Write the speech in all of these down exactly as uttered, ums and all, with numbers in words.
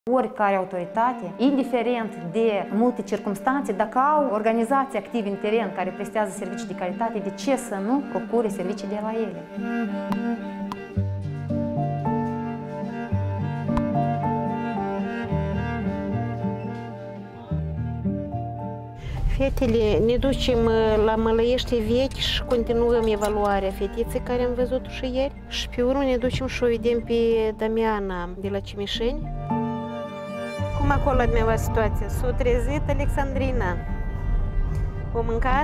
Oricare autoritate, indiferent de multe circumstanțe, dacă au organizații active în teren care prestează servicii de calitate, de ce să nu procure servicii de la ele? Fetele, ne ducem la Mălăiește vechi și continuăm evaluarea fetiței care am văzut-o și ieri. Și pe urmă ne ducem și o vedem pe Damiana de la Cimișeni. Cum acolo la dumneavoastră situația? S-a trezit Alexandrina. O mâncat?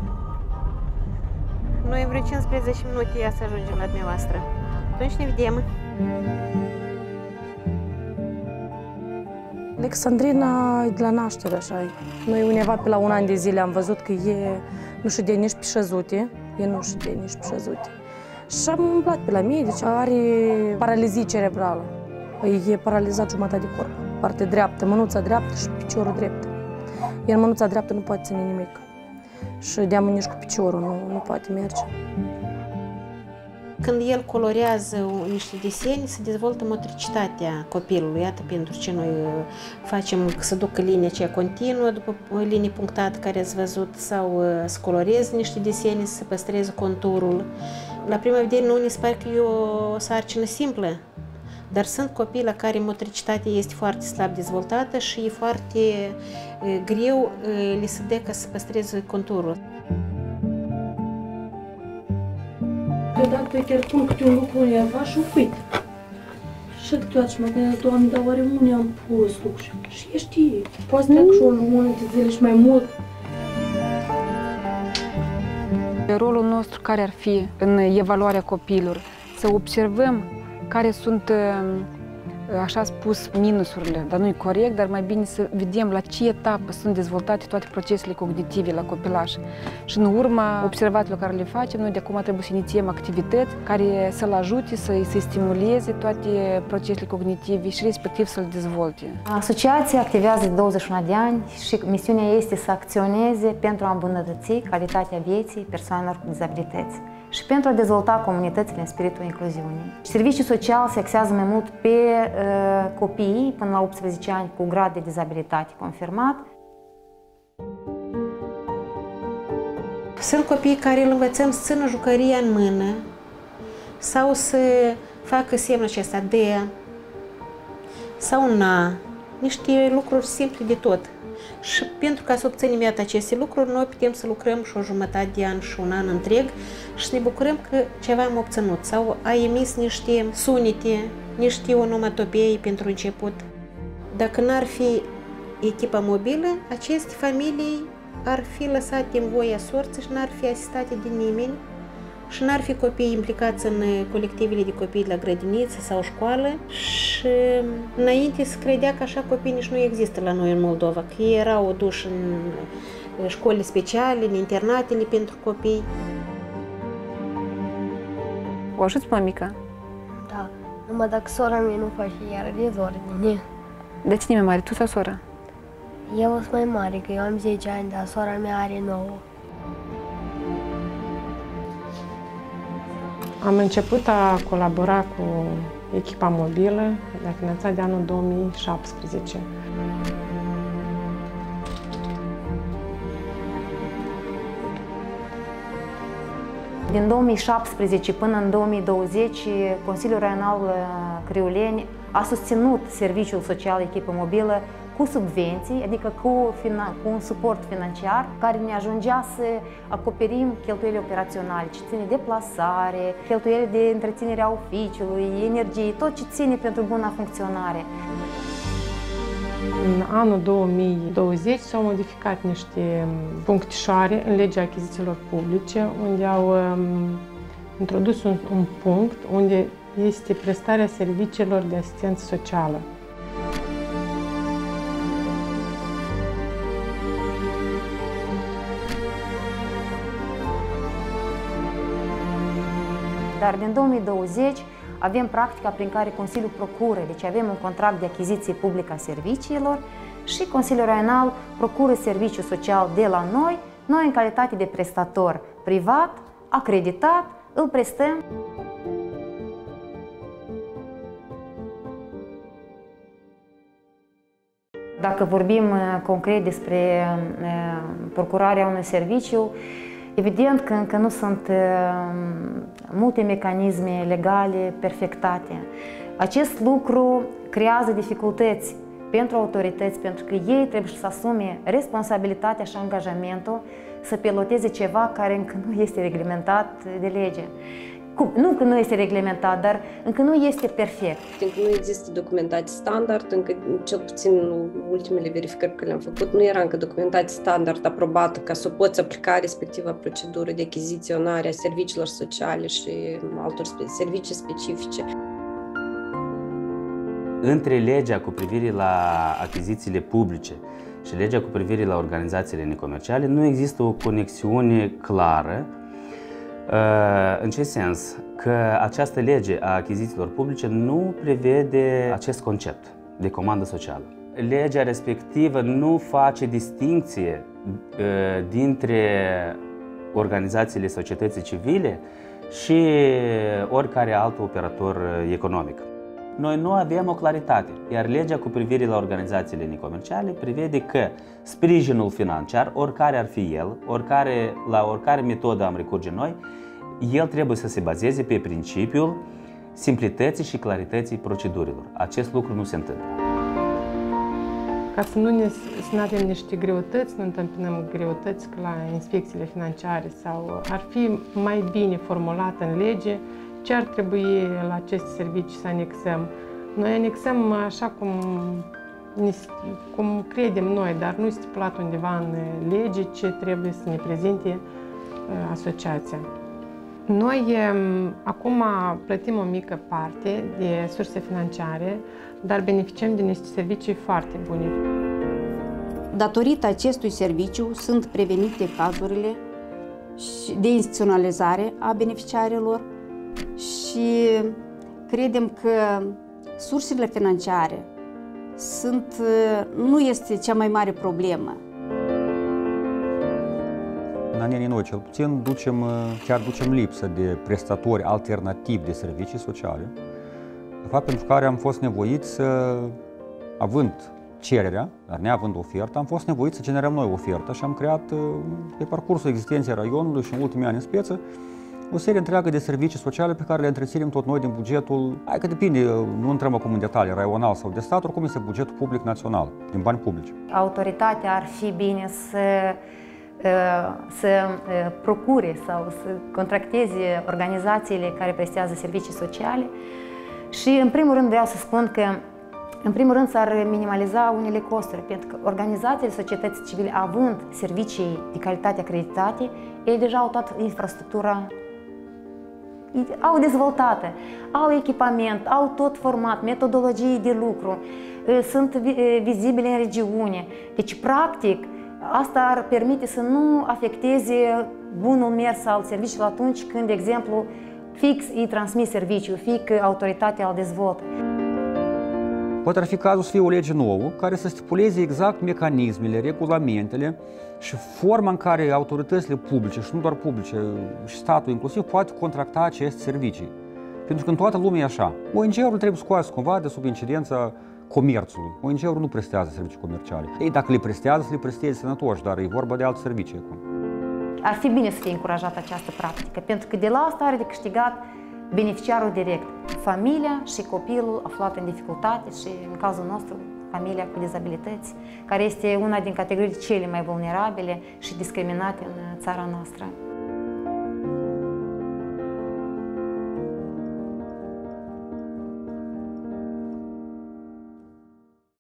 Noi în vreo cincisprezece minute ea să ajungem la dumneavoastră. Atunci ne vedem. Alexandrina e de la naștere, așa. Noi undeva pe la un an de zile am văzut că e nu știu de nici pe șezute, e nu știu de nici pe șezute. Și am umblat pe la medici, are paralizie cerebrală. E paralizat jumătate de corp. Partea dreaptă, mânuța dreaptă și piciorul drept. Iar mânuța dreaptă nu poate ține nimic. Și de-amă nici cu piciorul nu, nu poate merge. Când el colorează niște desene, se dezvoltă motricitatea copilului. Iată pentru ce noi facem să ducă linia aceea continuă după linie punctată care ați văzut sau să coloreze niște desene, să păstreze conturul. La prima vedere nu ne se pare că e o sarcină simplă, dar sunt copii la care motricitatea este foarte slab dezvoltată și e foarte greu li se dă ca să păstreze conturul. Câteodată chiar pun câte un lucru undeva și uit. Și câteodată și mă gândesc, Doamne, dar oare unde am pus lucruri? Și e știe, poate să treacă și o lună de zile și mai mult. Rolul nostru care ar fi în evaluarea copiilor? Să observăm care sunt, așa spus, minusurile, dar nu e corect, dar mai bine să vedem la ce etapă sunt dezvoltate toate procesele cognitive la copilaș. Și în urma observațiilor care le facem, noi de acum trebuie să inițiem activități care să-l ajute, să-i să stimuleze toate procesele cognitive și respectiv să-l dezvolte. Asociația activează de douăzeci și unu de ani și misiunea este să acționeze pentru a îmbunătăți calitatea vieții persoanelor cu dizabilități și pentru a dezvolta comunitățile în spiritul incluziunii. Serviciul social se axează mai mult pe uh, copii până la optsprezece ani cu grad de dizabilitate confirmat. Sunt copii care îl învățăm să țină jucăria în mână sau să facă semnul acesta de sau na, niște lucruri simple de tot. Și pentru ca să obținem iată aceste lucruri, noi putem să lucrăm și o jumătate de an și un an întreg și ne bucurăm că ceva am obținut sau a emis niște sunete, niște onomatopei pentru început. Dacă n-ar fi echipa mobilă, aceste familii ar fi lăsate în voia sorții și n-ar fi asistate de nimeni și n-ar fi copii implicați în colectivele de copii la grădiniță sau școală și înainte se credea că așa copii nici nu există la noi în Moldova, că ei erau duși în școli speciale, în internatele pentru copii. O ajuți mămica? Da, numai dacă sora mea nu face iar dezordine. De cine mai mare, tu sau sora? Eu sunt mai mare, că eu am zece ani, dar sora mea are nouă. Am început a colabora cu echipa mobilă la finanțat de anul două mii șaptesprezece. Din două mii șaptesprezece până în două mii douăzeci, Consiliul Regional Crioleni a susținut serviciul social echipă mobilă cu subvenții, adică cu, cu un suport financiar care ne ajungea să acoperim cheltuielile operaționale, ce ține de plasare, cheltuielile de întreținere a oficiului, energie, tot ce ține pentru buna funcționare. În anul două mii douăzeci s-au modificat niște punctișoare în legea achizițiilor publice, unde au um, introdus un, un punct unde este prestarea serviciilor de asistență socială. Dar din două mii douăzeci avem practica prin care Consiliul procură, deci avem un contract de achiziție publică a serviciilor și Consiliul Regional procură serviciul social de la noi, noi în calitate de prestator privat, acreditat, îl prestăm. Dacă vorbim concret despre procurarea unui serviciu, evident că încă nu sunt multe mecanisme legale perfectate. Acest lucru creează dificultăți pentru autorități, pentru că ei trebuie să asume responsabilitatea și angajamentul să piloteze ceva care încă nu este reglementat de lege. Cum? Nu că nu este reglementat, dar încă nu este perfect. Încă nu există documentație standard, încă cel puțin ultimele verificări care le-am făcut, nu era încă documentație standard aprobată ca să poți aplica respectiva procedură de achiziționare a serviciilor sociale și altor servicii specifice. Între legea cu privire la achizițiile publice și legea cu privire la organizațiile necomerciale nu există o conexiune clară. În ce sens? Că această lege a achizițiilor publice nu prevede acest concept de comandă socială. Legea respectivă nu face distincție dintre organizațiile societății civile și oricare alt operator economic. Noi nu avem o claritate, iar legea cu privire la organizațiile necomerciale prevede că sprijinul financiar, oricare ar fi el, oricare, la oricare metodă am recurge noi, el trebuie să se bazeze pe principiul simplității și clarității procedurilor. Acest lucru nu se întâmplă. Ca să nu, ne, să nu avem niște greutăți, nu întâmpinăm greutăți la inspecțiile financiare sau ar fi mai bine formulată în lege ce ar trebui la aceste servicii să anexăm. Noi anexăm așa cum, cum credem noi, dar nu stipulat undeva în lege ce trebuie să ne prezinte asociația. Noi acum plătim o mică parte de surse financiare, dar beneficiem de niște servicii foarte bune. Datorită acestui serviciu sunt prevenite cazurile de instituționalizare a beneficiarilor și credem că sursele financiare sunt, nu este cea mai mare problemă. În anii noi, cel puțin, ducem, chiar ducem lipsă de prestatori alternativi de servicii sociale, de fapt pentru care am fost nevoiți să, având cererea, dar neavând ofertă, am fost nevoiți să generăm noi ofertă și am creat, pe parcursul existenței raionului și în ultimii ani în speță, o serie întreagă de servicii sociale pe care le întreținem tot noi din bugetul, hai că depinde, nu intrăm acum în detalii, raional sau de stat, oricum este bugetul public național, din bani publici. Autoritatea ar fi bine să, să procure sau să contracteze organizațiile care prestează servicii sociale și, în primul rând, vreau să spun că în primul rând s-ar minimaliza unele costuri, pentru că organizațiile societății civile, având servicii de calitate acreditate, ei deja au toată infrastructura, au dezvoltată, au echipament, au tot format, metodologii de lucru, sunt vizibile în regiune. Deci, practic, asta ar permite să nu afecteze bunul mers al serviciului atunci când, de exemplu, fix îi transmit serviciul, fie că autoritatea îl dezvoltă. Poate ar fi cazul să fie o lege nouă care să stipuleze exact mecanismele, regulamentele și forma în care autoritățile publice, și nu doar publice, și statul inclusiv, poate contracta aceste servicii. Pentru că în toată lumea e așa. O N G-ul trebuie scoase cumva de sub incidența comerțului. O N G-ul nu prestează servicii comerciale. Ei, dacă le prestează, să le presteze sănătoși, dar e vorba de alte servicii acum. Ar fi bine să fie încurajată această practică, pentru că de la asta are de câștigat beneficiarul direct, familia și copilul aflat în dificultate și, în cazul nostru, familia cu dizabilități, care este una din categoriile cele mai vulnerabile și discriminate în țara noastră.